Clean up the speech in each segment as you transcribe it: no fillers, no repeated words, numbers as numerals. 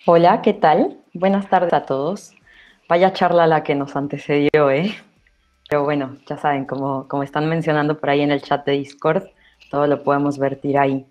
Hola, ¿qué tal? Buenas tardes a todos. Vaya charla la que nos antecedió, ¿eh? Pero bueno, ya saben, como están mencionando por ahí en el chat de Discord, todo lo podemos vertir ahí.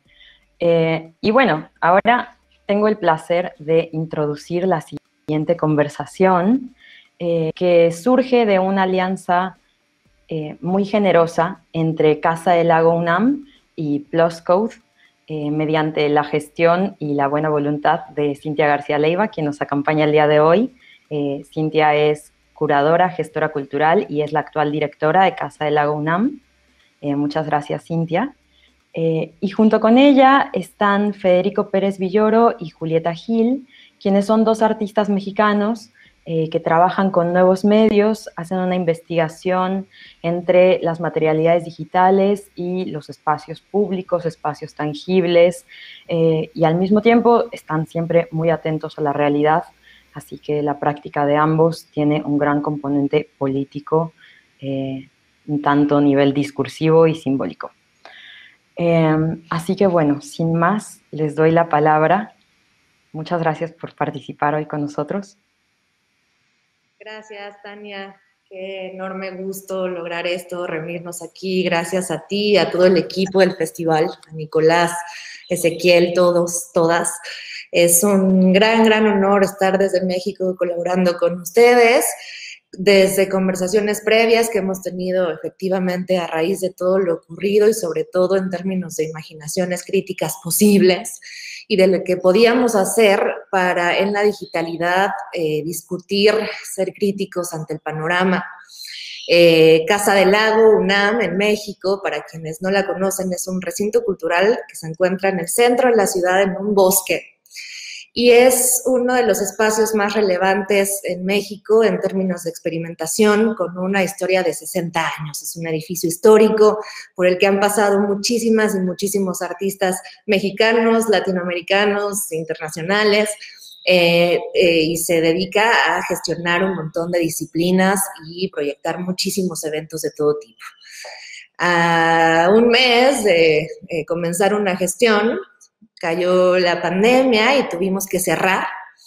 Y bueno, ahora tengo el placer de introducir la siguiente conversación, que surge de una alianza muy generosa entre Casa del Lago UNAM y Plus Code, mediante la gestión y la buena voluntad de Cintia García Leiva, quien nos acompaña el día de hoy. Cintia es curadora, gestora cultural y es la actual directora de Casa del Lago UNAM. Muchas gracias, Cintia. Y junto con ella están Federico Pérez Villoro y Julieta Gil, quienes son dos artistas mexicanos que trabajan con nuevos medios, hacen una investigación entre las materialidades digitales y los espacios públicos, espacios tangibles, y al mismo tiempo están siempre muy atentos a la realidad, así que la práctica de ambos tiene un gran componente político, tanto a nivel discursivo y simbólico. Así que bueno, sin más, les doy la palabra. Muchas gracias por participar hoy con nosotros. Gracias, Tania. Qué enorme gusto lograr esto, reunirnos aquí. Gracias a ti, a todo el equipo del festival, a Nicolás, Ezequiel, todos, todas. Es un gran honor estar desde México colaborando con ustedes, desde conversaciones previas que hemos tenido efectivamente a raíz de todo lo ocurrido y sobre todo en términos de imaginaciones críticas posibles y de lo que podíamos hacer para en la digitalidad discutir, ser críticos ante el panorama. Casa del Lago, UNAM, en México, para quienes no la conocen, es un recinto cultural que se encuentra en el centro de la ciudad, en un bosque, y es uno de los espacios más relevantes en México en términos de experimentación, con una historia de 60 años. Es un edificio histórico por el que han pasado muchísimas y muchísimos artistas mexicanos, latinoamericanos, internacionales, y se dedica a gestionar un montón de disciplinas y proyectar muchísimos eventos de todo tipo. A un mes de comenzar una gestión, cayó la pandemia y tuvimos que cerrar.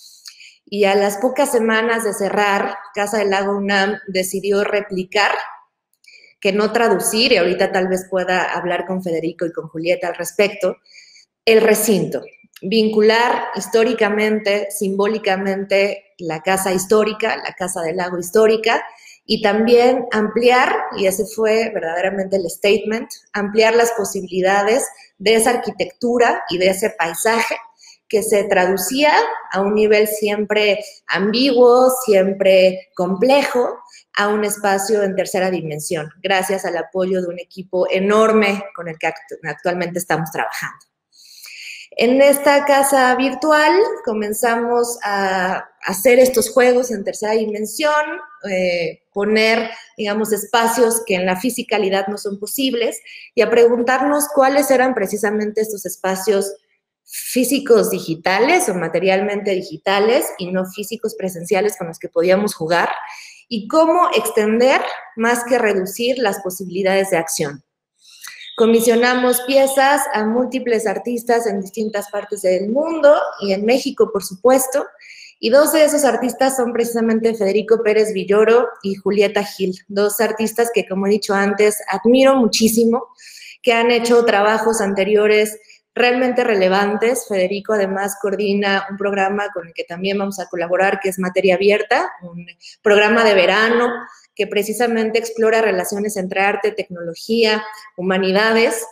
Y a las pocas semanas de cerrar, Casa del Lago UNAM decidió replicar, que no traducir, y ahorita tal vez pueda hablar con Federico y con Julieta al respecto, el recinto. Vincular históricamente, simbólicamente, la casa histórica, la Casa del Lago histórica, y también ampliar, y ese fue verdaderamente el statement, ampliar las posibilidades de esa arquitectura y de ese paisaje que se traducía a un nivel siempre ambiguo, siempre complejo, a un espacio en tercera dimensión, gracias al apoyo de un equipo enorme con el que actualmente estamos trabajando. En esta casa virtual comenzamos a hacer estos juegos en tercera dimensión, poner, digamos, espacios que en la fisicalidad no son posibles y a preguntarnos cuáles eran precisamente estos espacios físicos digitales o materialmente digitales y no físicos presenciales con los que podíamos jugar y cómo extender más que reducir las posibilidades de acción. Comisionamos piezas a múltiples artistas en distintas partes del mundo y en México, por supuesto, y dos de esos artistas son precisamente Federico Pérez Villoro y Julieta Gil, dos artistas que, como he dicho antes, admiro muchísimo, que han hecho trabajos anteriores realmente relevantes. Federico además coordina un programa con el que también vamos a colaborar, que es Materia Abierta, un programa de verano que precisamente explora relaciones entre arte, tecnología, humanidades,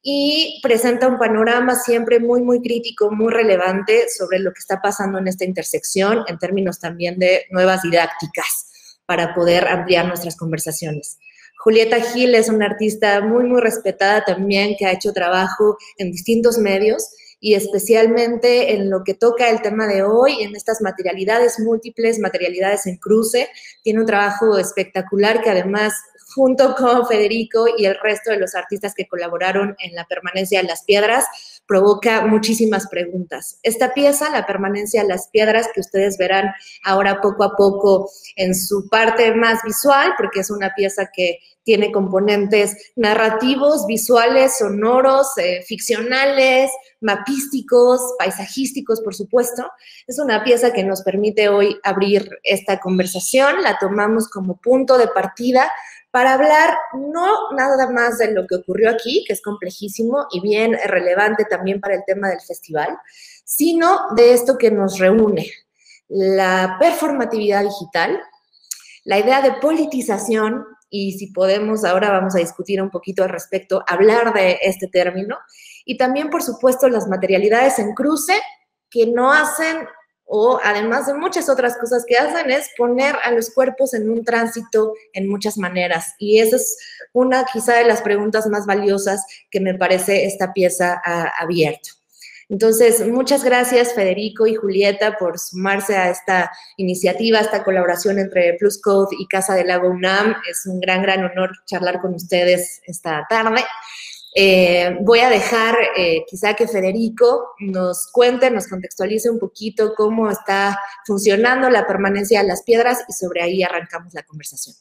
y presenta un panorama siempre muy crítico, muy relevante sobre lo que está pasando en esta intersección, en términos también de nuevas didácticas, para poder ampliar nuestras conversaciones. Julieta Gil es una artista muy respetada también, que ha hecho trabajo en distintos medios, y especialmente en lo que toca el tema de hoy, en estas materialidades múltiples, materialidades en cruce. Tiene un trabajo espectacular que además, junto con Federico y el resto de los artistas que colaboraron en la permanencia de las piedras, provoca muchísimas preguntas. Esta pieza, La permanencia de las piedras, que ustedes verán ahora poco a poco en su parte más visual, porque es una pieza que tiene componentes narrativos, visuales, sonoros, ficcionales, mapísticos, paisajísticos, por supuesto. Es una pieza que nos permite hoy abrir esta conversación, la tomamos como punto de partida para hablar no nada más de lo que ocurrió aquí, que es complejísimo y bien relevante también para el tema del festival, sino de esto que nos reúne, la performatividad digital, la idea de politización, y si podemos, ahora vamos a discutir un poquito al respecto, hablar de este término, y también, por supuesto, las materialidades en cruce que no hacen, o además de muchas otras cosas que hacen, es poner a los cuerpos en un tránsito en muchas maneras. Y esa es una quizá de las preguntas más valiosas que me parece esta pieza ha abierto. Entonces, muchas gracias Federico y Julieta por sumarse a esta iniciativa, a esta colaboración entre Pluscode y Casa del Lago UNAM. Es un gran honor charlar con ustedes esta tarde. Voy a dejar quizá que Federico nos cuente, nos contextualice un poquito cómo está funcionando la permanencia de las piedras y sobre ahí arrancamos la conversación.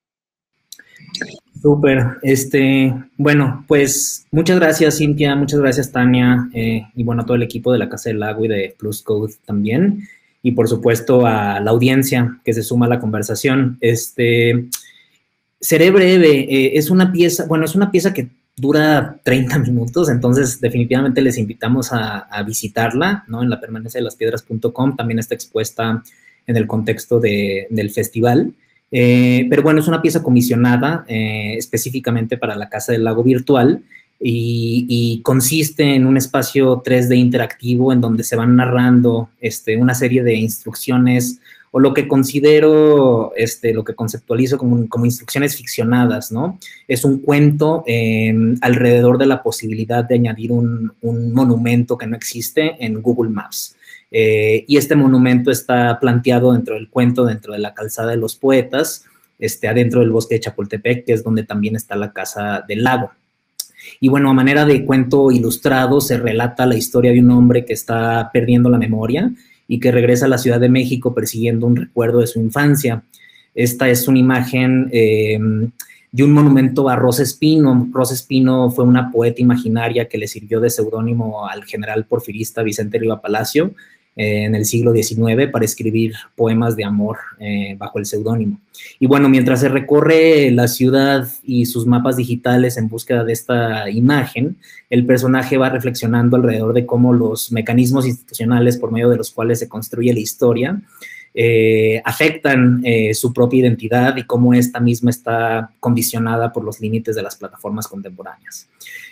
Súper. Bueno, pues muchas gracias, Cintia, muchas gracias, Tania, y bueno, a todo el equipo de la Casa del Lago y de Pluscode también, y por supuesto a la audiencia que se suma a la conversación. Seré breve, es una pieza que dura 30 minutos, entonces definitivamente les invitamos a visitarla, ¿no? En la permanencia de las piedras.com, también está expuesta en el contexto del festival. Pero bueno, es una pieza comisionada específicamente para la Casa del Lago Virtual y consiste en un espacio 3D interactivo en donde se van narrando una serie de instrucciones o lo que considero, lo que conceptualizo como instrucciones ficcionadas, ¿no? Es un cuento alrededor de la posibilidad de añadir un monumento que no existe en Google Maps. Y este monumento está planteado dentro del cuento, dentro de la Calzada de los Poetas, adentro del bosque de Chapultepec, que es donde también está la Casa del Lago. Y bueno, a manera de cuento ilustrado, se relata la historia de un hombre que está perdiendo la memoria y que regresa a la Ciudad de México persiguiendo un recuerdo de su infancia. Esta es una imagen de un monumento a Rosa Espino. Rosa Espino fue una poeta imaginaria que le sirvió de seudónimo al general porfirista Vicente Riva Palacio en el siglo XIX para escribir poemas de amor bajo el seudónimo. Y bueno, mientras se recorre la ciudad y sus mapas digitales en búsqueda de esta imagen, el personaje va reflexionando alrededor de cómo los mecanismos institucionales por medio de los cuales se construye la historia afectan su propia identidad y cómo esta misma está condicionada por los límites de las plataformas contemporáneas.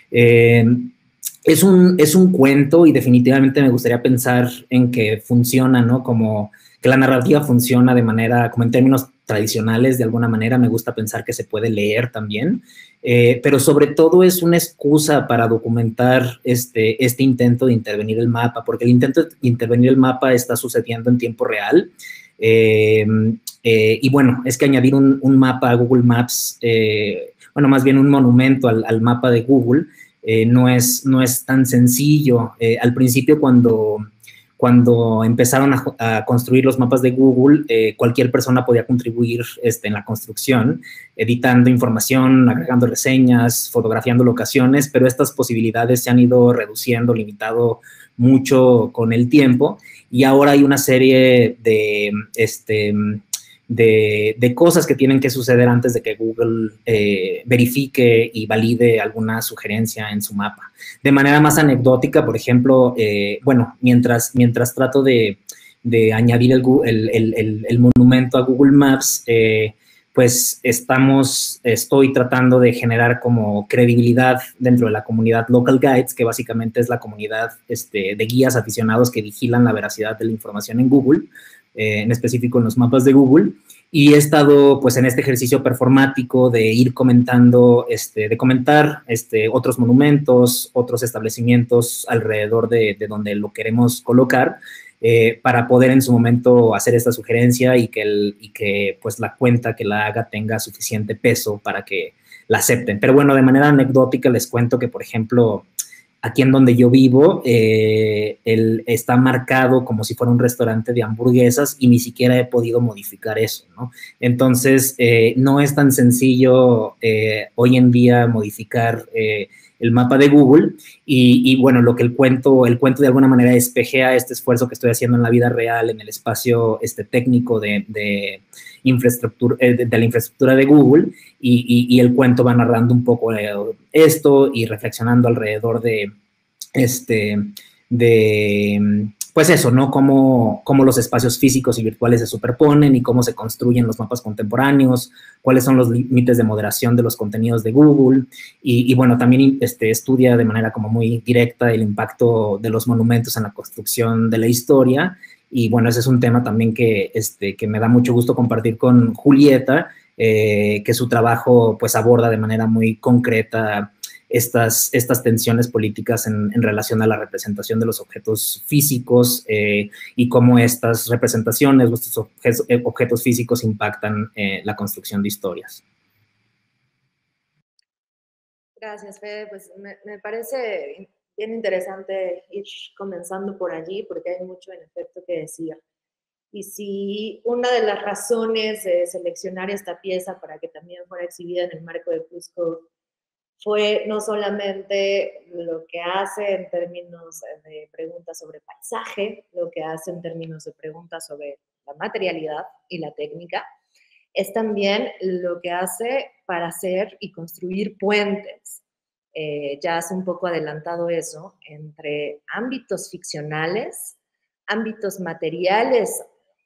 Es un cuento y definitivamente me gustaría pensar en que funciona, ¿no? Como que la narrativa funciona de manera, como en términos tradicionales, de alguna manera me gusta pensar que se puede leer también, pero sobre todo es una excusa para documentar este intento de intervenir el mapa, porque el intento de intervenir el mapa está sucediendo en tiempo real. Y bueno, es que añadir un mapa a Google Maps, bueno, más bien un monumento al mapa de Google, no es tan sencillo. Al principio, cuando empezaron a construir los mapas de Google, cualquier persona podía contribuir en la construcción, editando información, agregando reseñas, fotografiando locaciones, pero estas posibilidades se han ido reduciendo, limitado mucho con el tiempo, y ahora hay una serie de cosas que tienen que suceder antes de que Google verifique y valide alguna sugerencia en su mapa. De manera más anecdótica, por ejemplo, bueno, mientras trato de añadir el monumento a Google Maps, pues estoy tratando de generar como credibilidad dentro de la comunidad Local Guides, que básicamente es la comunidad de guías aficionados que vigilan la veracidad de la información en Google, en específico en los mapas de Google, y he estado pues en este ejercicio performático de ir comentando, de comentar otros monumentos, otros establecimientos alrededor de donde lo queremos colocar, para poder en su momento hacer esta sugerencia y que pues la cuenta que la haga tenga suficiente peso para que la acepten. Pero bueno, de manera anecdótica les cuento que, por ejemplo, aquí en donde yo vivo, está marcado como si fuera un restaurante de hamburguesas y ni siquiera he podido modificar eso, ¿no? Entonces, no es tan sencillo hoy en día modificar el mapa de Google y bueno, lo que el cuento de alguna manera espejea este esfuerzo que estoy haciendo en la vida real, en el espacio técnico de infraestructura, de la infraestructura de Google, y el cuento va narrando un poco esto y reflexionando alrededor pues eso, ¿no? Cómo los espacios físicos y virtuales se superponen y cómo se construyen los mapas contemporáneos, cuáles son los límites de moderación de los contenidos de Google, y bueno, también estudia de manera como muy directa el impacto de los monumentos en la construcción de la historia, y bueno, ese es un tema también que me da mucho gusto compartir con Julieta, que su trabajo pues aborda de manera muy concreta estas tensiones políticas en relación a la representación de los objetos físicos y cómo estas representaciones, estos objetos físicos impactan la construcción de historias. Gracias, Fede. Pues me parece bien interesante ir comenzando por allí porque hay mucho en efecto que decir. Y si una de las razones de seleccionar esta pieza para que también fuera exhibida en el marco de Cusco fue no solamente lo que hace en términos de preguntas sobre paisaje, lo que hace en términos de preguntas sobre la materialidad y la técnica, es también lo que hace para hacer y construir puentes. Ya has un poco adelantado eso, entre ámbitos ficcionales, ámbitos materiales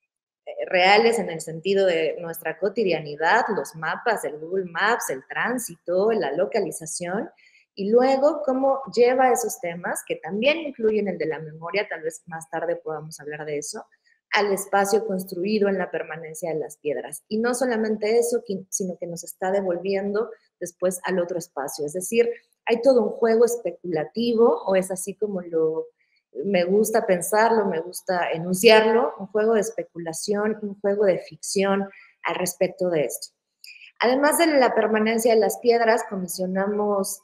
reales en el sentido de nuestra cotidianidad, los mapas, el Google Maps, el tránsito, la localización, y luego cómo lleva esos temas, que también incluyen el de la memoria, tal vez más tarde podamos hablar de eso, al espacio construido en la permanencia de las piedras. Y no solamente eso, sino que nos está devolviendo después al otro espacio. Es decir, hay todo un juego especulativo, o es así como me gusta pensarlo, me gusta enunciarlo, un juego de especulación, un juego de ficción al respecto de esto. Además de la permanencia de las piedras, comisionamos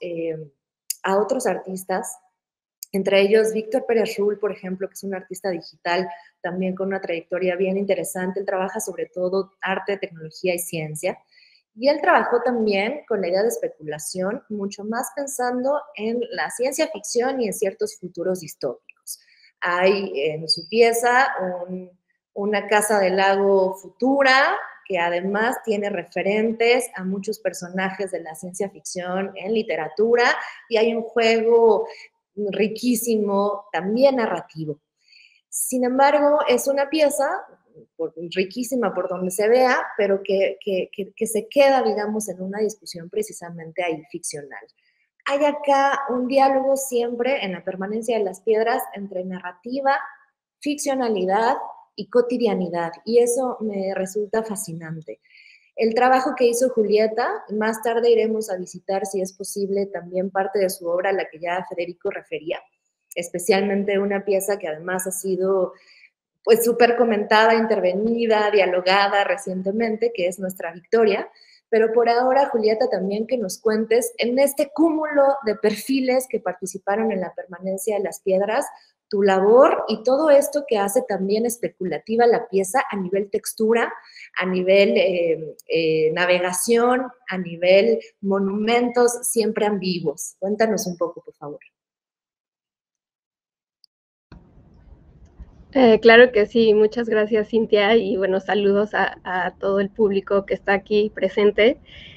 a otros artistas, entre ellos Víctor Pérez Rull, por ejemplo, que es un artista digital también con una trayectoria bien interesante. Él trabaja sobre todo arte, tecnología y ciencia. Y él trabajó también con la idea de especulación, mucho más pensando en la ciencia ficción y en ciertos futuros distópicos. Hay en su pieza una casa del lago futura, que además tiene referentes a muchos personajes de la ciencia ficción en literatura, y hay un juego riquísimo, también narrativo. Sin embargo, es una pieza riquísima por donde se vea, pero que se queda, digamos, en una discusión precisamente ahí ficcional. Hay acá un diálogo siempre en la permanencia de las piedras entre narrativa, ficcionalidad y cotidianidad, y eso me resulta fascinante. El trabajo que hizo Julieta, más tarde iremos a visitar, si es posible, también parte de su obra, a la que ya Federico refería, especialmente una pieza que además ha sido pues súper comentada, intervenida, dialogada recientemente, que es Nuestra Victoria. Pero por ahora, Julieta, también que nos cuentes en este cúmulo de perfiles que participaron en la permanencia de las piedras, tu labor y todo esto que hace también especulativa la pieza a nivel textura, a nivel navegación, a nivel monumentos siempre ambiguos. Cuéntanos un poco, por favor. Claro que sí, muchas gracias, Cintia, y bueno, saludos a todo el público que está aquí presente.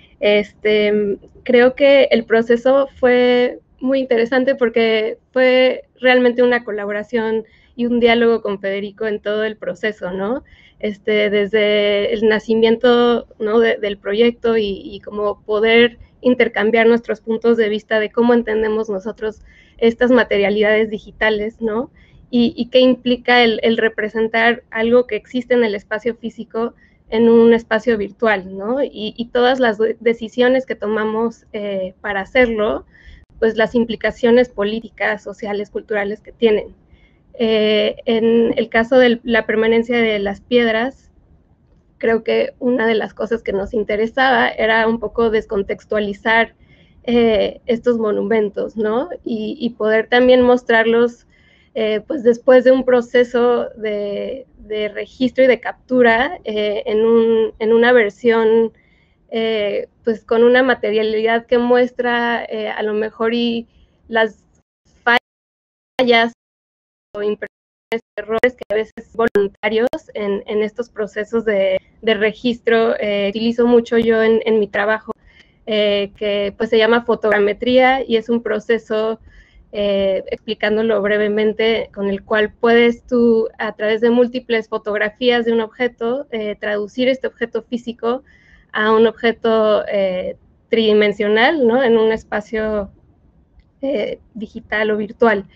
Creo que el proceso fue muy interesante porque fue realmente una colaboración y un diálogo con Federico en todo el proceso, ¿no? Desde el nacimiento, ¿no?, del proyecto y como poder intercambiar nuestros puntos de vista de cómo entendemos nosotros estas materialidades digitales, ¿no? Y qué implica el representar algo que existe en el espacio físico en un espacio virtual, ¿no? Y todas las decisiones que tomamos para hacerlo, pues las implicaciones políticas, sociales, culturales que tienen. En el caso de la permanencia de las piedras, creo que una de las cosas que nos interesaba era un poco descontextualizar estos monumentos, ¿no? Y poder también mostrarlos, pues después de un proceso de registro y de captura en una versión, pues con una materialidad que muestra a lo mejor y las fallas o impresiones, errores que a veces voluntarios en estos procesos de registro. Utilizo mucho yo en mi trabajo, que pues se llama fotogrametría y es un proceso, explicándolo brevemente, con el cual puedes tú, a través de múltiples fotografías de un objeto, traducir este objeto físico a un objeto tridimensional, ¿no? En un espacio digital o virtual.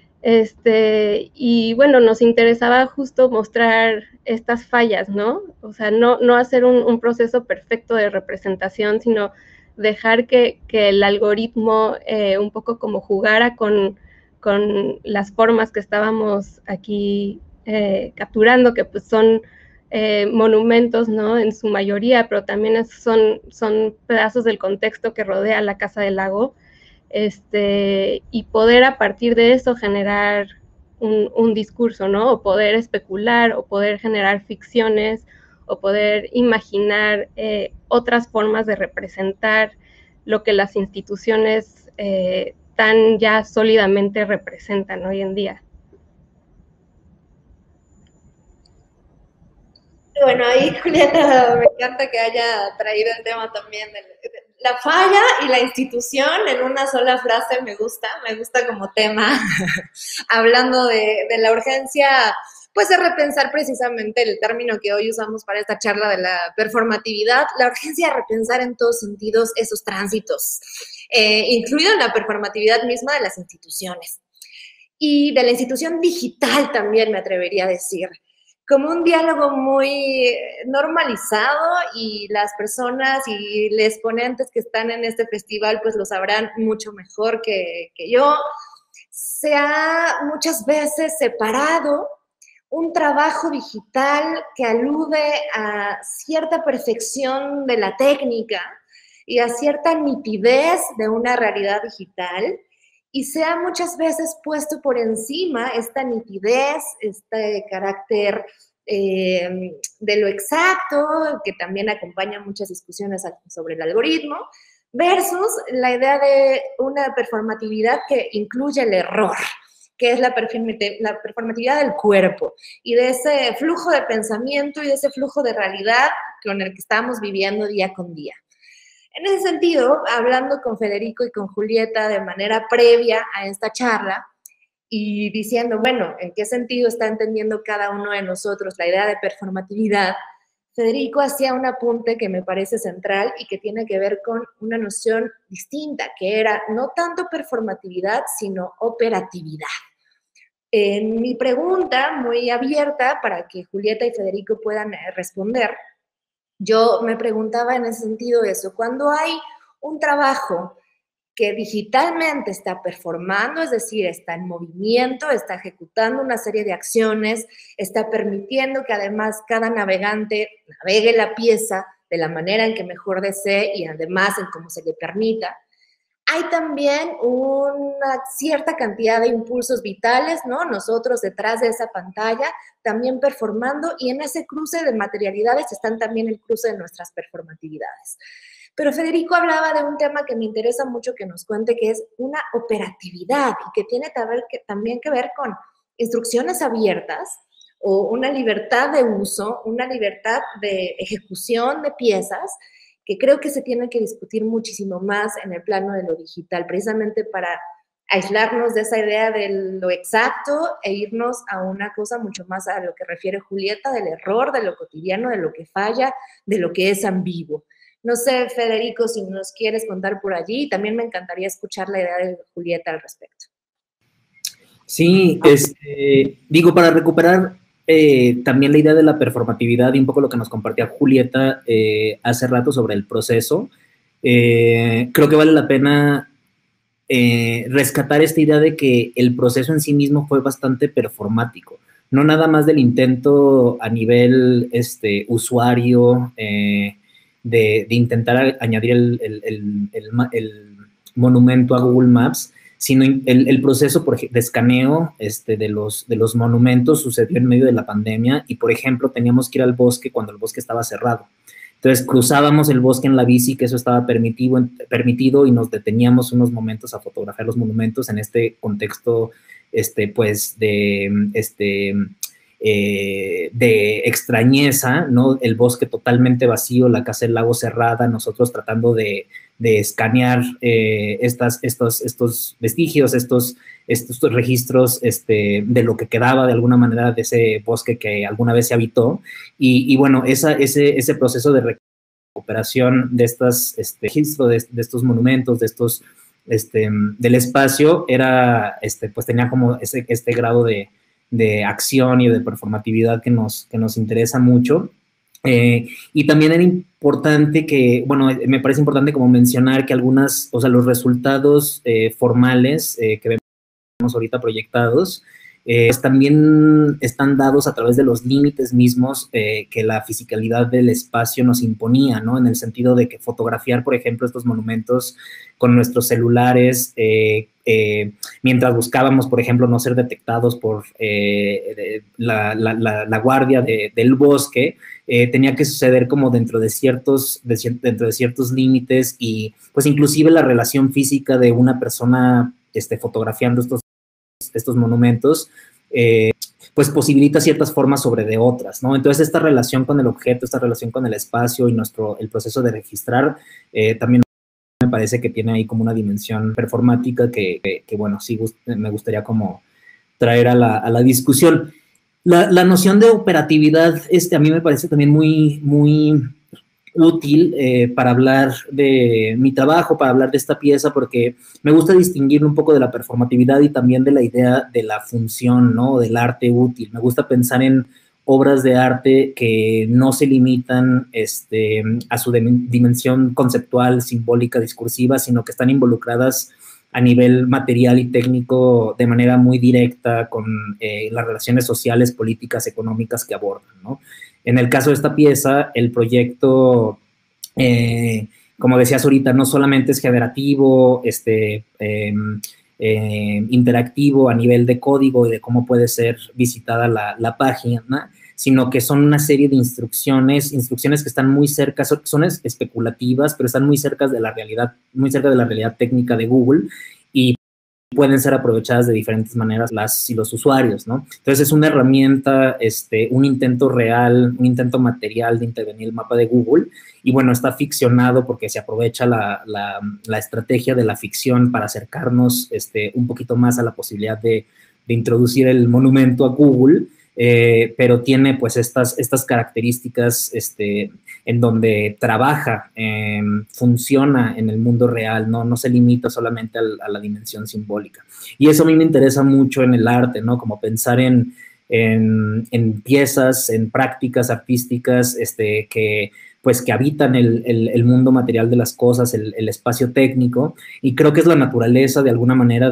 Y bueno, nos interesaba justo mostrar estas fallas, ¿no? O sea, no hacer un proceso perfecto de representación, sino dejar que el algoritmo un poco como jugara con las formas que estábamos aquí capturando, que pues son monumentos, ¿no? En su mayoría, pero también son pedazos del contexto que rodea la Casa del Lago. Y poder a partir de eso generar un discurso, ¿no? O poder especular, o poder generar ficciones, o poder imaginar otras formas de representar lo que las instituciones tan ya sólidamente representan hoy en día. Bueno, ahí Julieta, me encanta que haya traído el tema también de la falla y la institución en una sola frase. Me gusta como tema, hablando de la urgencia, pues de repensar precisamente el término que hoy usamos para esta charla de la performatividad, la urgencia de repensar en todos sentidos esos tránsitos, incluido en la performatividad misma de las instituciones. Y de la institución digital también me atrevería a decir, como un diálogo muy normalizado, y las personas y los ponentes que están en este festival pues lo sabrán mucho mejor que yo. Se ha muchas veces separado un trabajo digital que alude a cierta perfección de la técnica y a cierta nitidez de una realidad digital, y se ha muchas veces puesto por encima esta nitidez, este carácter de lo exacto, que también acompaña muchas discusiones sobre el algoritmo, versus la idea de una performatividad que incluye el error, que es la performatividad del cuerpo y de ese flujo de pensamiento y de ese flujo de realidad con el que estamos viviendo día con día. En ese sentido, hablando con Federico y con Julieta de manera previa a esta charla y diciendo, bueno, ¿en qué sentido está entendiendo cada uno de nosotros la idea de performatividad? Federico hacía un apunte que me parece central y que tiene que ver con una noción distinta, que era no tanto performatividad, sino operatividad. En mi pregunta, muy abierta para que Julieta y Federico puedan responder, yo me preguntaba en ese sentido eso: cuando hay un trabajo que digitalmente está performando, es decir, está en movimiento, está ejecutando una serie de acciones, está permitiendo que además cada navegante navegue la pieza de la manera en que mejor desee y además en cómo se le permita, hay también una cierta cantidad de impulsos vitales, ¿no? Nosotros detrás de esa pantalla también performando, y en ese cruce de materialidades están también el cruce de nuestras performatividades. Pero Federico hablaba de un tema que me interesa mucho que nos cuente, que es una operatividad y que tiene también que ver con instrucciones abiertas o una libertad de uso, una libertad de ejecución de piezas, que creo que se tiene que discutir muchísimo más en el plano de lo digital, precisamente para aislarnos de esa idea de lo exacto e irnos a una cosa mucho más a lo que refiere Julieta, del error, de lo cotidiano, de lo que falla, de lo que es ambiguo. No sé, Federico, si nos quieres contar por allí, también me encantaría escuchar la idea de Julieta al respecto. Sí, digo, para recuperar también la idea de la performatividad y un poco lo que nos compartía Julieta hace rato sobre el proceso, creo que vale la pena rescatar esta idea de que el proceso en sí mismo fue bastante performático, no nada más del intento a nivel usuario de intentar añadir monumento a Google Maps, sino el proceso de escaneo de los monumentos sucedió en medio de la pandemia y, por ejemplo, teníamos que ir al bosque cuando el bosque estaba cerrado. Entonces, cruzábamos el bosque en la bici, que eso estaba permitido y nos deteníamos unos momentos a fotografiar los monumentos en este contexto, pues, de extrañeza, ¿no? El bosque totalmente vacío, la casa del lago cerrada, nosotros tratando de escanear estos vestigios, estos registros de lo que quedaba de alguna manera de ese bosque que alguna vez se habitó. Y bueno, ese proceso de recuperación de estos registros, de estos monumentos, del espacio, era, pues tenía como este grado de acción y de performatividad que nos interesa mucho. Y también era importante me parece importante como mencionar que los resultados formales que vemos ahorita proyectados, pues también están dados a través de los límites mismos que la fisicalidad del espacio nos imponía, ¿no? En el sentido de que fotografiar, por ejemplo, estos monumentos con nuestros celulares, mientras buscábamos, por ejemplo, no ser detectados por la guardia del bosque, tenía que suceder como dentro de ciertos límites y pues inclusive la relación física de una persona fotografiando estos monumentos, pues posibilita ciertas formas sobre de otras, ¿no? Entonces esta relación con el objeto, esta relación con el espacio y el proceso de registrar también me parece que tiene ahí como una dimensión performática que bueno, sí me gustaría como traer a la discusión. La noción de operatividad a mí me parece también muy, muy útil para hablar de mi trabajo, para hablar de esta pieza, porque me gusta distinguirlo un poco de la performatividad y también de la idea de la función, ¿no? Del arte útil. Me gusta pensar en obras de arte que no se limitan a su dimensión conceptual, simbólica, discursiva, sino que están involucradas a nivel material y técnico de manera muy directa con las relaciones sociales, políticas, económicas que abordan, ¿no? En el caso de esta pieza, el proyecto, como decías ahorita, no solamente es generativo, interactivo a nivel de código y de cómo puede ser visitada la página, sino que son una serie de instrucciones que están muy cerca, son especulativas, pero están muy cerca de la realidad técnica de Google y pueden ser aprovechadas de diferentes maneras las y los usuarios, ¿no? Entonces es una herramienta, un intento real, un intento material de intervenir el mapa de Google y bueno, está ficcionado porque se aprovecha la estrategia de la ficción para acercarnos un poquito más a la posibilidad de introducir el monumento a Google, pero tiene pues estas características en donde trabaja, funciona en el mundo real, no se limita solamente a la dimensión simbólica. Y eso a mí me interesa mucho en el arte, ¿no? Como pensar en piezas, en prácticas artísticas que habitan el mundo material de las cosas, el espacio técnico, y creo que es la naturaleza de alguna manera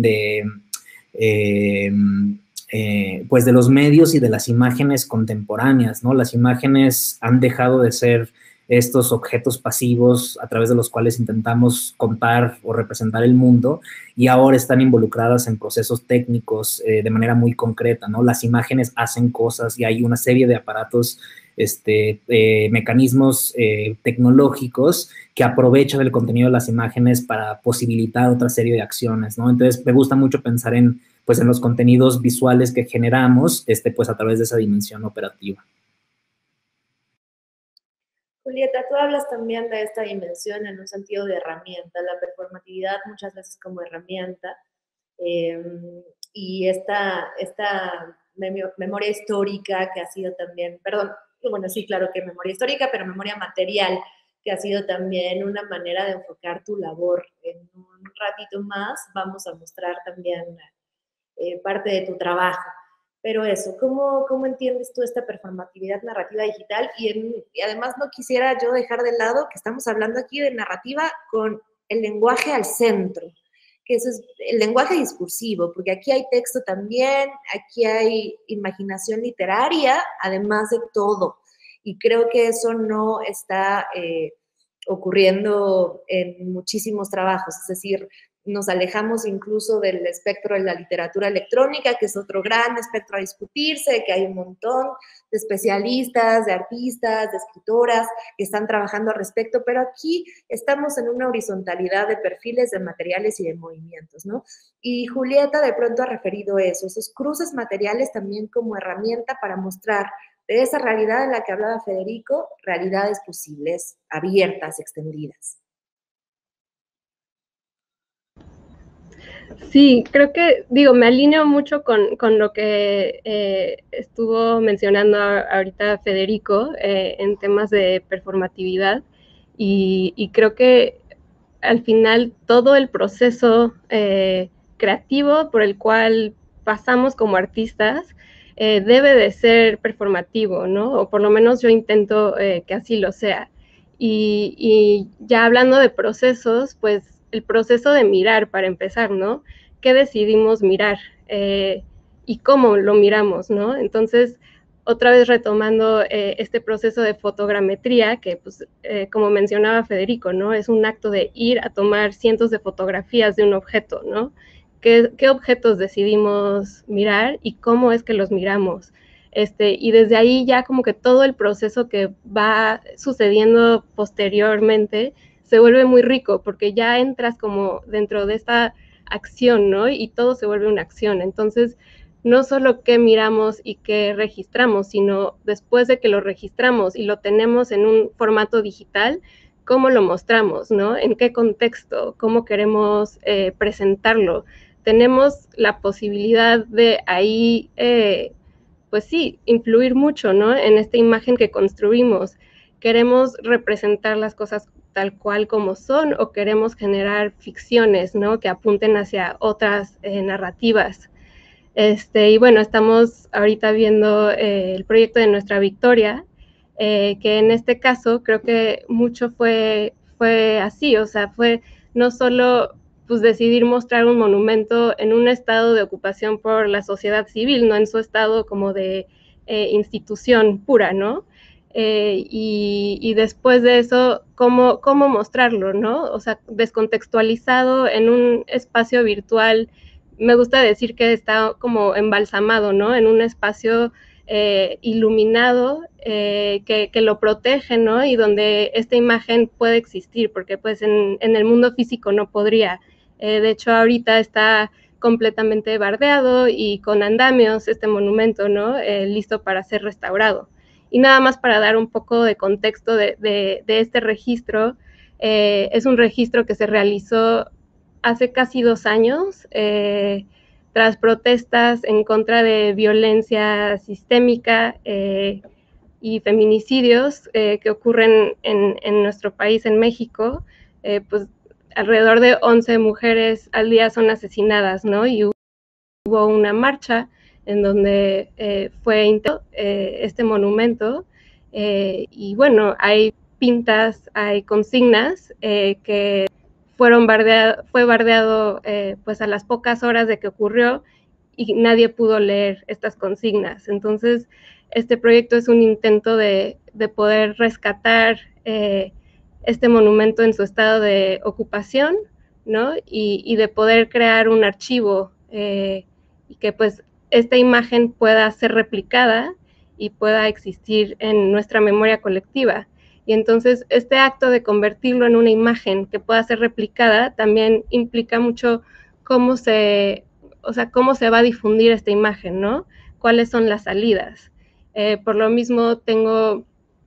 pues de los medios y de las imágenes contemporáneas, ¿no? Las imágenes han dejado de ser estos objetos pasivos a través de los cuales intentamos contar o representar el mundo y ahora están involucradas en procesos técnicos de manera muy concreta, ¿no? Las imágenes hacen cosas y hay una serie de aparatos, mecanismos tecnológicos que aprovechan el contenido de las imágenes para posibilitar otra serie de acciones, ¿no? Entonces me gusta mucho pensar en los contenidos visuales que generamos, pues a través de esa dimensión operativa. Julieta, tú hablas también de esta dimensión en un sentido de herramienta, la performatividad muchas veces como herramienta, y esta memoria histórica que ha sido también, bueno, sí, claro que memoria histórica, pero memoria material, que ha sido también una manera de enfocar tu labor. En un ratito más vamos a mostrar también parte de tu trabajo. Pero eso, ¿cómo entiendes tú esta performatividad narrativa digital? Y además no quisiera yo dejar de lado que estamos hablando aquí de narrativa con el lenguaje al centro, que eso es el lenguaje discursivo, porque aquí hay texto también, aquí hay imaginación literaria, además de todo. Y creo que eso no está ocurriendo en muchísimos trabajos, es decir, nos alejamos incluso del espectro de la literatura electrónica, que es otro gran espectro a discutirse, que hay un montón de especialistas, de artistas, de escritoras que están trabajando al respecto, pero aquí estamos en una horizontalidad de perfiles, de materiales y de movimientos, ¿no? Y Julieta de pronto ha referido eso, esos cruces materiales también como herramienta para mostrar de esa realidad en la que hablaba Federico, realidades posibles, abiertas, extendidas. Sí, creo que, digo, me alineo mucho con lo que estuvo mencionando ahorita Federico en temas de performatividad y creo que al final todo el proceso creativo por el cual pasamos como artistas debe de ser performativo, ¿no? O por lo menos yo intento que así lo sea. Y ya hablando de procesos, pues el proceso de mirar para empezar, ¿no? ¿Qué decidimos mirar? Y cómo lo miramos, ¿no? Entonces, otra vez retomando este proceso de fotogrametría, que pues, como mencionaba Federico, ¿no? Es un acto de ir a tomar cientos de fotografías de un objeto, ¿no? ¿Qué objetos decidimos mirar y cómo es que los miramos? Y desde ahí ya como que todo el proceso que va sucediendo posteriormente se vuelve muy rico, porque ya entras como dentro de esta acción, ¿no? Y todo se vuelve una acción. Entonces, no solo qué miramos y qué registramos, sino después de que lo registramos y lo tenemos en un formato digital, cómo lo mostramos, ¿no? En qué contexto, cómo queremos presentarlo. Tenemos la posibilidad de ahí, pues sí, influir mucho, ¿no? En esta imagen que construimos. ¿Queremos representar las cosas tal cual como son o queremos generar ficciones, ¿no? Que apunten hacia otras narrativas? Y bueno, estamos ahorita viendo el proyecto de Nuestra Victoria, que en este caso creo que mucho fue así, o sea, fue no solo pues decidir mostrar un monumento en un estado de ocupación por la sociedad civil, no en su estado como de institución pura, ¿no? Y después de eso, ¿cómo mostrarlo, ¿no? O sea, descontextualizado en un espacio virtual. Me gusta decir que está como embalsamado, ¿no? En un espacio iluminado que lo protege, ¿no? Y donde esta imagen puede existir, porque pues en el mundo físico no podría. De hecho, ahorita está completamente bardeado y con andamios este monumento, ¿no? Listo para ser restaurado. Y nada más para dar un poco de contexto de este registro, es un registro que se realizó hace casi 2 años, tras protestas en contra de violencia sistémica y feminicidios que ocurren en nuestro país, en México, pues alrededor de 11 mujeres al día son asesinadas, ¿no? Y hubo una marcha en donde fue este monumento y bueno, hay pintas, hay consignas que fue bardeado pues a las pocas horas de que ocurrió y nadie pudo leer estas consignas. Entonces, este proyecto es un intento de poder rescatar este monumento en su estado de ocupación, ¿no? Y de poder crear un archivo y que pues esta imagen pueda ser replicada y pueda existir en nuestra memoria colectiva. Y entonces este acto de convertirlo en una imagen que pueda ser replicada también implica mucho cómo se va a difundir esta imagen, ¿no? ¿Cuáles son las salidas? Por lo mismo tengo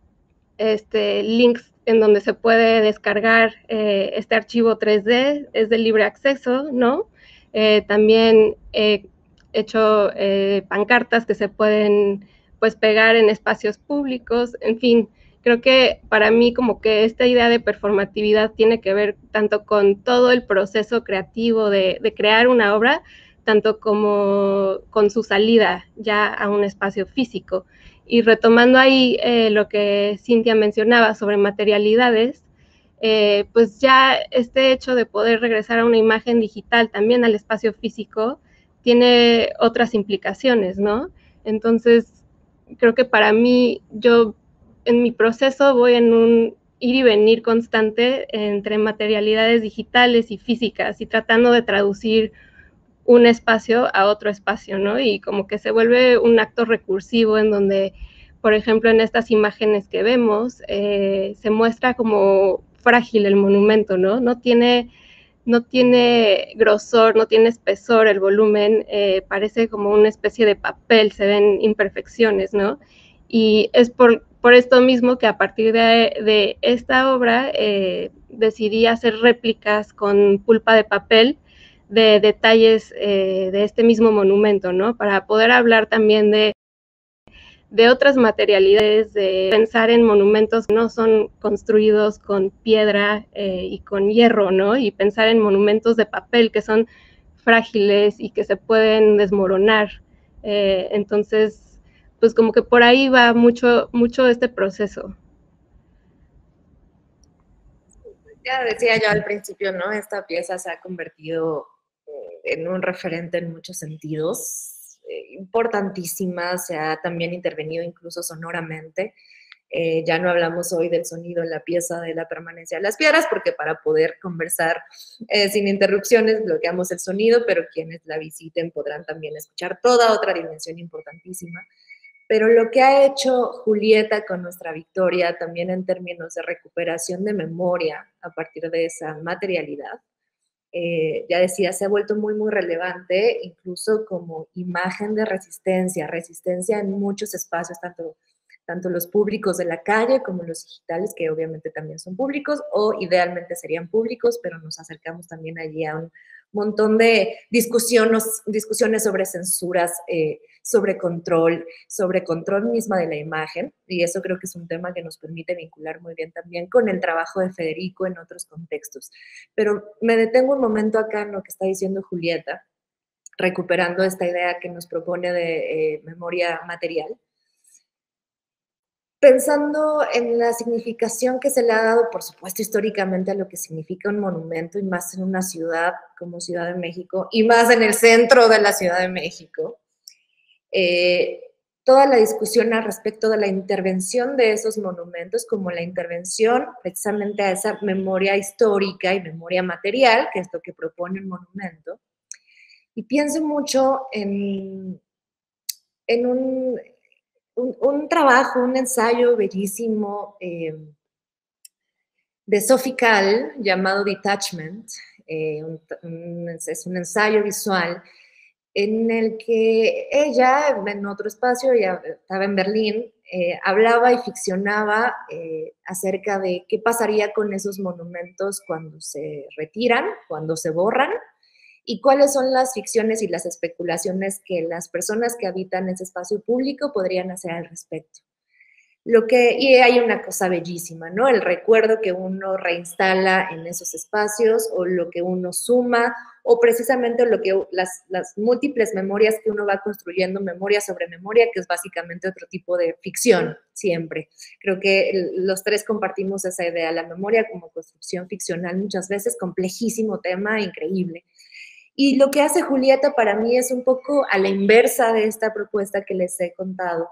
links en donde se puede descargar este archivo 3D, es de libre acceso, ¿no? También he hecho pancartas que se pueden pues pegar en espacios públicos, en fin, creo que para mí como que esta idea de performatividad tiene que ver tanto con todo el proceso creativo de crear una obra, tanto como con su salida ya a un espacio físico. Y retomando ahí lo que Cintia mencionaba sobre materialidades, pues ya este hecho de poder regresar a una imagen digital también al espacio físico tiene otras implicaciones, ¿no? Entonces, creo que para mí, yo en mi proceso voy en un ir y venir constante entre materialidades digitales y físicas y tratando de traducir un espacio a otro espacio, ¿no? Y como que se vuelve un acto recursivo en donde, por ejemplo, en estas imágenes que vemos, se muestra como frágil el monumento, ¿no? No tiene grosor, no tiene espesor el volumen, parece como una especie de papel, se ven imperfecciones, ¿no? Y es por esto mismo que a partir de esta obra decidí hacer réplicas con pulpa de papel de detalles de este mismo monumento, ¿no? Para poder hablar también de otras materialidades, de pensar en monumentos que no son construidos con piedra y con hierro, ¿no? Y pensar en monumentos de papel que son frágiles y que se pueden desmoronar. Entonces, pues como que por ahí va mucho este proceso. Ya decía yo al principio, ¿no? Esta pieza se ha convertido en un referente en muchos sentidos, importantísima, se ha también intervenido incluso sonoramente. Ya no hablamos hoy del sonido en la pieza de la permanencia de las piedras, porque para poder conversar sin interrupciones bloqueamos el sonido, pero quienes la visiten podrán también escuchar toda otra dimensión importantísima. Pero lo que ha hecho Julieta con nuestra Victoria, también en términos de recuperación de memoria a partir de esa materialidad, ya decía, se ha vuelto muy, muy relevante, incluso como imagen de resistencia, resistencia en muchos espacios, tanto los públicos de la calle como los digitales, que obviamente también son públicos, o idealmente serían públicos, pero nos acercamos también allí a un montón de discusiones sobre censuras, sobre control misma de la imagen, y eso creo que es un tema que nos permite vincular muy bien también con el trabajo de Federico en otros contextos. Pero me detengo un momento acá en lo que está diciendo Julieta, recuperando esta idea que nos propone de memoria material, pensando en la significación que se le ha dado, por supuesto, históricamente a lo que significa un monumento, y más en una ciudad como Ciudad de México, y más en el centro de la Ciudad de México, toda la discusión al respecto de la intervención de esos monumentos, como la intervención precisamente a esa memoria histórica y memoria material, que es lo que propone un monumento. Y pienso mucho en un trabajo, un ensayo bellísimo de Sophie Calle llamado Detachment. Es un ensayo visual en el que ella, en otro espacio, ella estaba en Berlín, hablaba y ficcionaba acerca de qué pasaría con esos monumentos cuando se retiran, cuando se borran, y cuáles son las ficciones y las especulaciones que las personas que habitan ese espacio público podrían hacer al respecto. Y hay una cosa bellísima, ¿no? El recuerdo que uno reinstala en esos espacios, o lo que uno suma, o precisamente las múltiples memorias que uno va construyendo, memoria sobre memoria, que es básicamente otro tipo de ficción, siempre. Creo que los tres compartimos esa idea, la memoria como construcción ficcional, muchas veces complejísimo tema, increíble. Y lo que hace Julieta para mí es un poco a la inversa de esta propuesta que les he contado,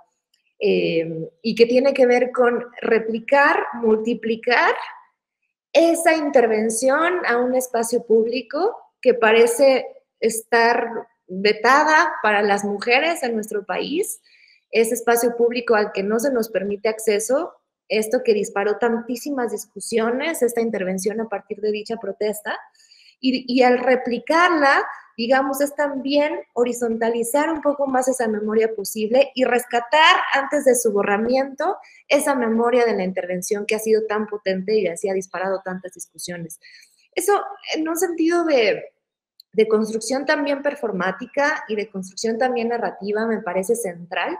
y que tiene que ver con replicar, multiplicar esa intervención a un espacio público que parece estar vetada para las mujeres en nuestro país, ese espacio público al que no se nos permite acceso, esto que disparó tantísimas discusiones, esta intervención a partir de dicha protesta, y al replicarla, digamos, es también horizontalizar un poco más esa memoria posible y rescatar antes de su borramiento esa memoria de la intervención que ha sido tan potente y así ha disparado tantas discusiones. Eso en un sentido de construcción también performática y de construcción también narrativa me parece central.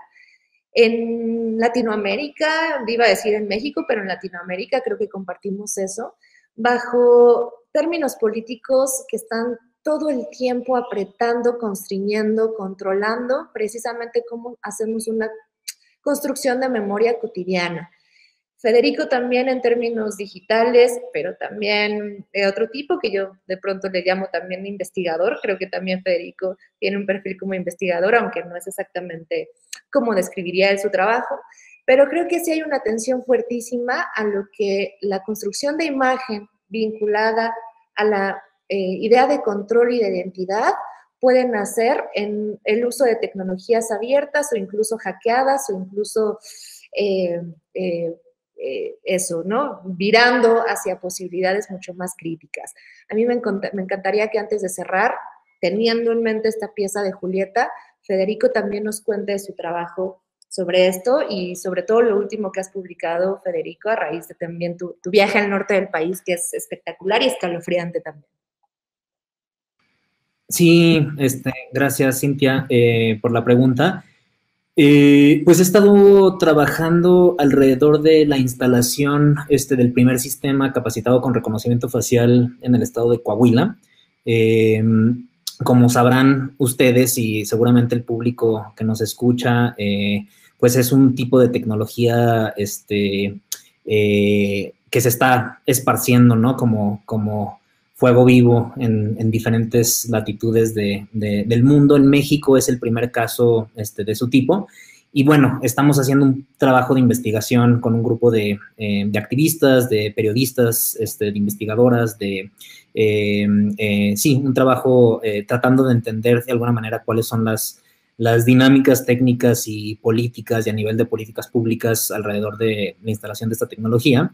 En Latinoamérica, iba a decir en México, pero en Latinoamérica creo que compartimos eso, bajo términos políticos que están todo el tiempo apretando, constriñendo, controlando, precisamente cómo hacemos una construcción de memoria cotidiana. Federico también en términos digitales, pero también de otro tipo, que yo de pronto le llamo también investigador. Creo que también Federico tiene un perfil como investigador, aunque no es exactamente como describiría él su trabajo. pero creo que sí hay una atención fuertísima a lo que la construcción de imagen vinculada a la idea de control y de identidad pueden hacer en el uso de tecnologías abiertas o incluso hackeadas o incluso eso, ¿no? Virando hacia posibilidades mucho más críticas. A mí me encantaría que antes de cerrar, teniendo en mente esta pieza de Julieta, Federico también nos cuente de su trabajo sobre esto y sobre todo lo último que has publicado, Federico, a raíz de también tu viaje al norte del país, que es espectacular y escalofriante también. Sí, gracias, Cintia, por la pregunta. Pues he estado trabajando alrededor de la instalación del primer sistema capacitado con reconocimiento facial en el estado de Coahuila. Como sabrán ustedes y seguramente el público que nos escucha, pues es un tipo de tecnología que se está esparciendo, ¿no? Como fuego vivo en diferentes latitudes del mundo. En México es el primer caso de su tipo. Y bueno, estamos haciendo un trabajo de investigación con un grupo de activistas, de periodistas, de investigadoras, sí, un trabajo tratando de entender de alguna manera cuáles son las dinámicas técnicas y políticas y a nivel de políticas públicas alrededor de la instalación de esta tecnología.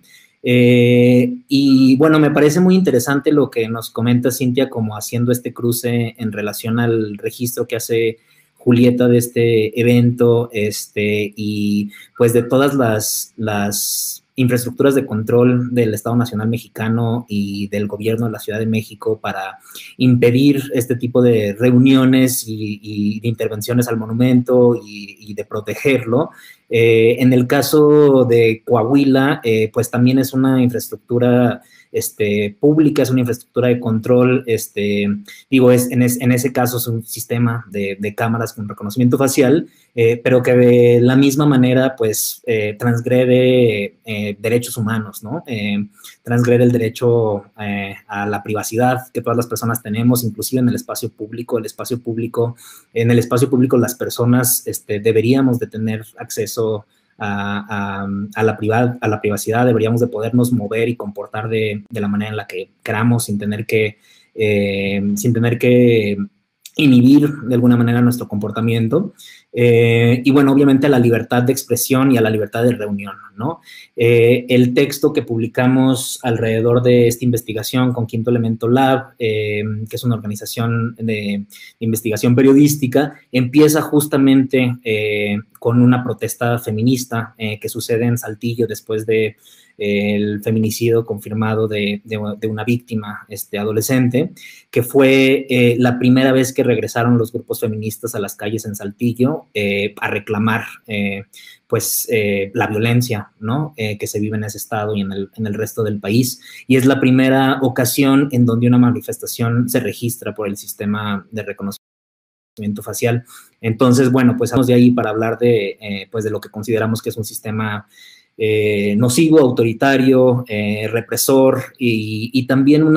Y bueno, me parece muy interesante lo que nos comenta Cintia, como haciendo este cruce en relación al registro que hace Julieta de este evento, y pues de todas las infraestructuras de control del Estado Nacional Mexicano y del gobierno de la Ciudad de México para impedir este tipo de reuniones y de intervenciones al monumento y de protegerlo. En el caso de Coahuila, pues también es una infraestructura pública, es una infraestructura de control, digo, en ese caso es un sistema de cámaras con reconocimiento facial, pero que de la misma manera, pues, transgrede derechos humanos, ¿no? Transgrede el derecho a la privacidad que todas las personas tenemos, inclusive en el espacio público. En el espacio público las personas deberíamos de tener acceso a la privacidad, deberíamos de podernos mover y comportar de la manera en la que queramos sin tener que inhibir de alguna manera nuestro comportamiento. Y bueno, obviamente a la libertad de expresión y a la libertad de reunión, ¿no? El texto que publicamos alrededor de esta investigación con Quinto Elemento Lab, que es una organización de investigación periodística, empieza justamente con una protesta feminista que sucede en Saltillo después de el feminicidio confirmado de una víctima adolescente, que fue la primera vez que regresaron los grupos feministas a las calles en Saltillo a reclamar pues la violencia, ¿no? Que se vive en ese estado y en el resto del país. Y es la primera ocasión en donde una manifestación se registra por el sistema de reconocimiento facial. Entonces, bueno, pues vamos de ahí para hablar pues de lo que consideramos que es un sistema nocivo, autoritario, represor y también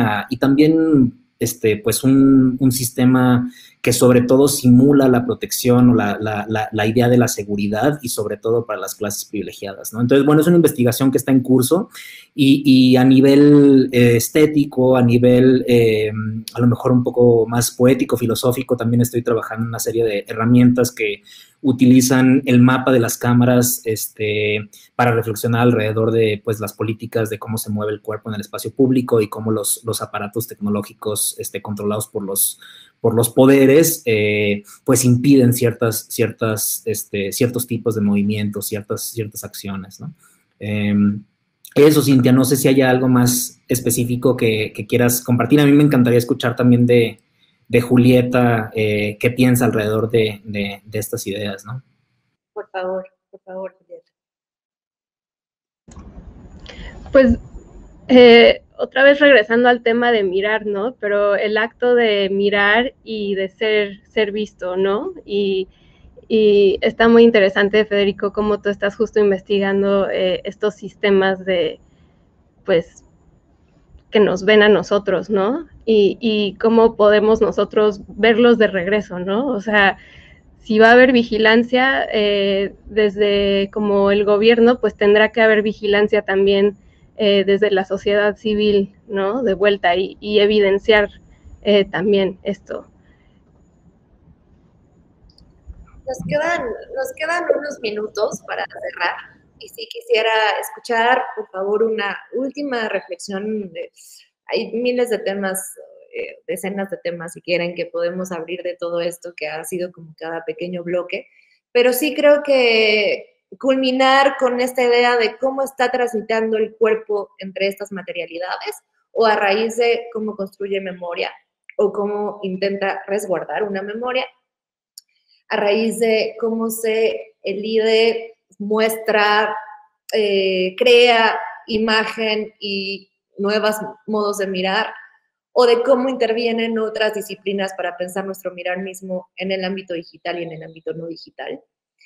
pues un sistema que sobre todo simula la protección o la idea de la seguridad y sobre todo para las clases privilegiadas, ¿no? Entonces, bueno, es una investigación que está en curso y a nivel estético, a nivel a lo mejor un poco más poético, filosófico, también estoy trabajando en una serie de herramientas que utilizan el mapa de las cámaras para reflexionar alrededor de pues, las políticas de cómo se mueve el cuerpo en el espacio público y cómo los aparatos tecnológicos controlados por los poderes, pues impiden ciertos tipos de movimientos, ciertas acciones, ¿no? Eso, Cintia, no sé si haya algo más específico que quieras compartir. A mí me encantaría escuchar también de Julieta qué piensa alrededor de estas ideas, ¿no? Por favor, Julieta. Pues otra vez regresando al tema de mirar, ¿no? Pero el acto de mirar y de ser visto, ¿no? Y está muy interesante, Federico, cómo tú estás justo investigando estos sistemas de, pues, que nos ven a nosotros, ¿no? Y cómo podemos nosotros verlos de regreso, ¿no? O sea, si va a haber vigilancia desde como el gobierno, pues tendrá que haber vigilancia también desde la sociedad civil, ¿no? De vuelta y evidenciar también esto. Nos quedan unos minutos para cerrar y sí quisiera escuchar, por favor, una última reflexión. Hay miles de temas, decenas de temas, si quieren, que podemos abrir de todo esto, que ha sido como cada pequeño bloque, pero sí creo que culminar con esta idea de cómo está transitando el cuerpo entre estas materialidades o a raíz de cómo construye memoria o cómo intenta resguardar una memoria, a raíz de cómo el IDE muestra, crea imagen y nuevos modos de mirar, o de cómo intervienen otras disciplinas para pensar nuestro mirar mismo en el ámbito digital y en el ámbito no digital.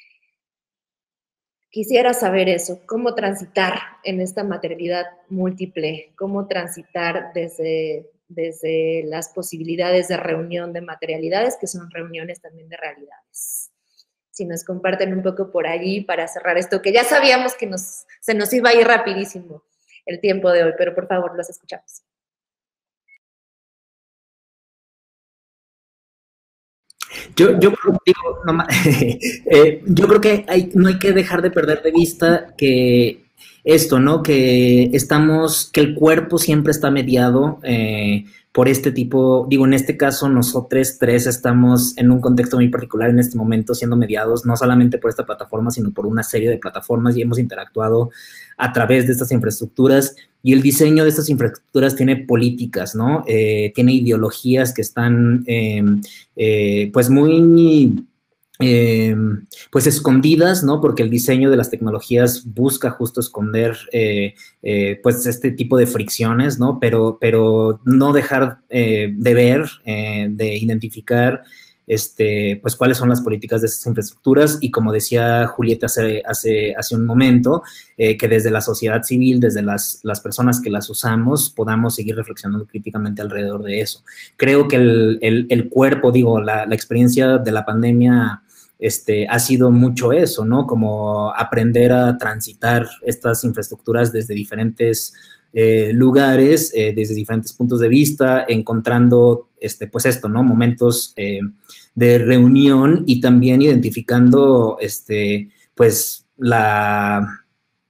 Quisiera saber eso, cómo transitar en esta materialidad múltiple, cómo transitar desde las posibilidades de reunión de materialidades, que son reuniones también de realidades. Si nos comparten un poco por allí para cerrar esto, que ya sabíamos que se nos iba a ir rapidísimo el tiempo de hoy, pero por favor, los escuchamos. Yo digo, yo creo que no hay que dejar de perder de vista que esto, ¿no? Que el cuerpo siempre está mediado por este tipo, digo, en este caso nosotros tres estamos en un contexto muy particular en este momento siendo mediados no solamente por esta plataforma, sino por una serie de plataformas y hemos interactuado a través de estas infraestructuras y el diseño de estas infraestructuras tiene políticas, ¿no? Tiene ideologías que están pues muy pues escondidas, ¿no? Porque el diseño de las tecnologías busca justo esconder pues este tipo de fricciones, ¿no? Pero no dejar de ver, de identificar pues cuáles son las políticas de esas infraestructuras y como decía Julieta hace un momento, que desde la sociedad civil, desde las personas que las usamos, podamos seguir reflexionando críticamente alrededor de eso. Creo que el cuerpo, digo, la experiencia de la pandemia ha sido mucho eso, ¿no? Como aprender a transitar estas infraestructuras desde diferentes lugares, desde diferentes puntos de vista, encontrando, pues esto, ¿no? Momentos de reunión y también identificando, pues la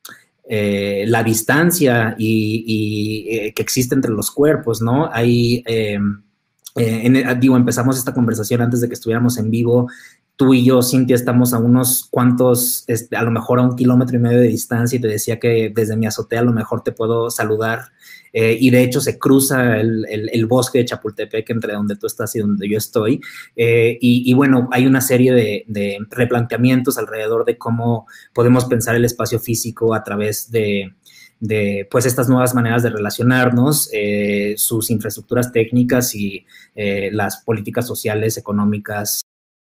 distancia y que existe entre los cuerpos, ¿no? Hay, empezamos esta conversación antes de que estuviéramos en vivo. Tú y yo, Cintia, estamos a unos cuantos, a lo mejor a 1,5 kilómetros de distancia y te decía que desde mi azotea a lo mejor te puedo saludar y de hecho se cruza el bosque de Chapultepec entre donde tú estás y donde yo estoy y bueno, hay una serie de replanteamientos alrededor de cómo podemos pensar el espacio físico a través de pues estas nuevas maneras de relacionarnos, sus infraestructuras técnicas y las políticas sociales, económicas,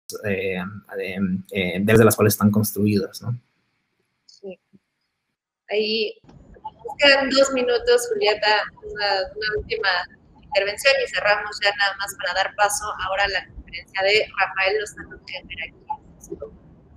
desde las cuales están construidas, ¿no? Sí. Ahí nos quedan 2 minutos, Julieta, una última intervención y cerramos ya nada más para dar paso ahora a la conferencia de Rafael Lozano Kerber.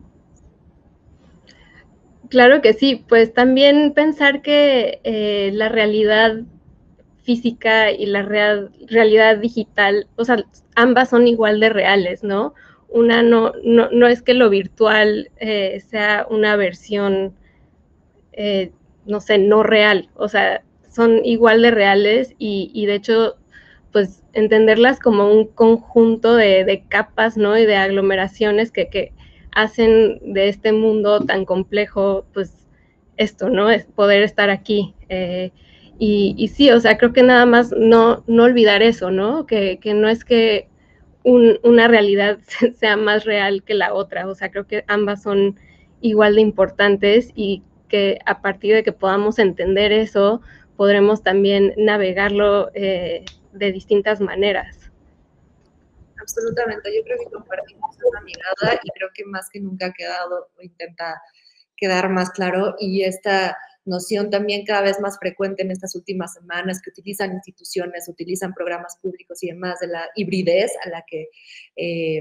Claro que sí, pues también pensar que la realidad física y la realidad digital, o sea, ambas son igual de reales, ¿no? Una no es que lo virtual sea una versión, no sé, no real, o sea, son igual de reales y de hecho, pues entenderlas como un conjunto de capas, ¿no? Y de aglomeraciones que hacen de este mundo tan complejo, pues esto, ¿no? Es poder estar aquí. Y sí, o sea, creo que nada más no olvidar eso, ¿no? Que no es que una realidad sea más real que la otra, o sea, creo que ambas son igual de importantes y que a partir de que podamos entender eso, podremos también navegarlo de distintas maneras. Absolutamente, yo creo que compartimos esa mirada y creo que más que nunca ha quedado o intenta quedar más claro y esta noción también cada vez más frecuente en estas últimas semanas que utilizan instituciones, utilizan programas públicos y demás de la hibridez a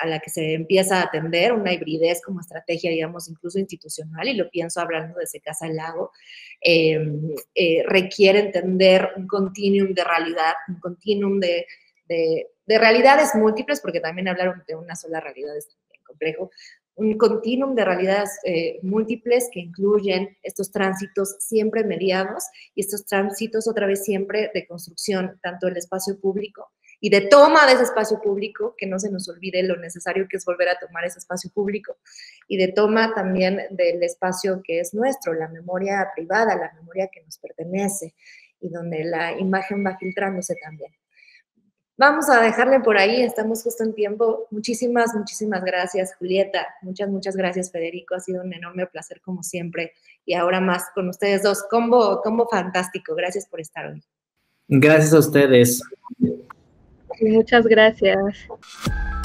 a la que se empieza a atender, una hibridez como estrategia, digamos, incluso institucional, y lo pienso hablando desde Casa del Lago, requiere entender un continuum de realidad, un continuum de realidades múltiples, porque también hablaron de una sola realidad es bien complejo, un continuum de realidades múltiples que incluyen estos tránsitos siempre mediados y estos tránsitos otra vez siempre de construcción, tanto del espacio público y de toma de ese espacio público, que no se nos olvide lo necesario que es volver a tomar ese espacio público, y de toma también del espacio que es nuestro, la memoria privada, la memoria que nos pertenece, y donde la imagen va filtrándose también. Vamos a dejarle por ahí, estamos justo en tiempo. Muchísimas, muchísimas gracias, Julieta. Muchas, muchas gracias, Federico. Ha sido un enorme placer, como siempre. Y ahora más con ustedes dos. Combo fantástico. Gracias por estar hoy. Gracias a ustedes. Muchas gracias.